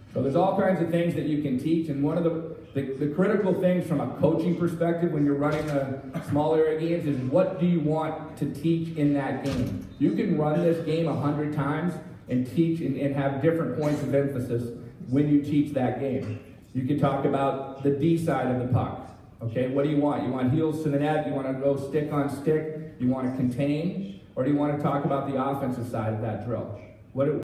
So there's all kinds of things that you can teach, and one of the critical things from a coaching perspective when you're running a small area games is what do you want to teach in that game. You can run this game 100 times and teach and have different points of emphasis when you teach that game. You can talk about the D side of the puck. Okay, what do you want? You want heels to the net? You want to go stick on stick? You want to contain? Or do you want to talk about the offensive side of that drill?